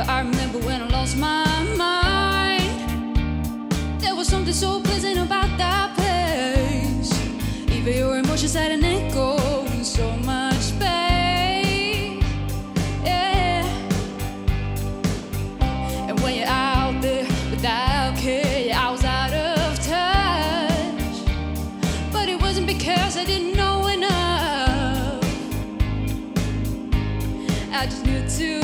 But I remember when I lost my mind. There was something so pleasant about that place. Even your emotions had an echo in so much space. Yeah. And when you're out there without care, yeah, I was out of touch. But it wasn't because I didn't know enough. I just knew to